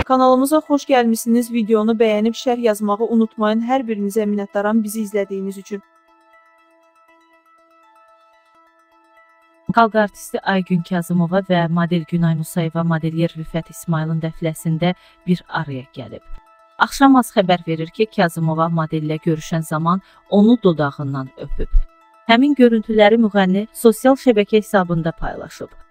Kanalımıza xoş gəlmişsiniz. Videonu bəyənib şərh yazmağı unutmayın. Hər birinizə minnətdaram bizi izlədiyiniz üçün. Xalq artisti Aygün Kazımova və model Günay Musayeva modelyer Rüfət İsmailin dəfiləsində bir araya gəlib. Axşamaz xəbər verir ki, Kazımova modellə görüşən zaman onu dodağından öpüb. Həmin görüntüləri müğənni sosial şəbəkə hesabında paylaşıb.